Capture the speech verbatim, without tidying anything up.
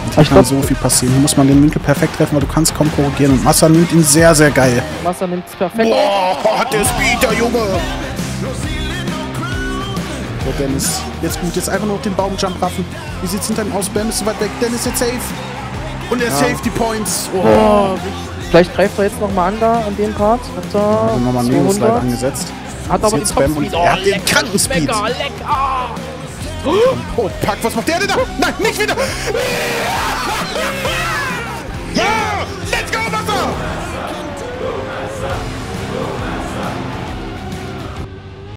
Hier kann so viel passieren. Hier muss man den Winkel perfekt treffen, weil du kannst kaum korrigieren. Und Massa nimmt ihn sehr, sehr geil. Massa nimmt es perfekt. Boah, hat der Speed, der Junge! So, Dennis. Jetzt gut, jetzt einfach nur noch den Baumjump raffen. Wie sieht's hinter ihm aus? Bam ist so weit weg. Dennis jetzt safe. Und er ja. Safe die Points. Oh. Oh, vielleicht greift er jetzt nochmal an da, an dem Part. Hat er ja, nochmal einen Neoslide angesetzt. Hat aber den Spam und oh, er hat den kranken Speed. Lecker, lecker. Oh, Pack, was macht der denn da? Nein, nicht wieder!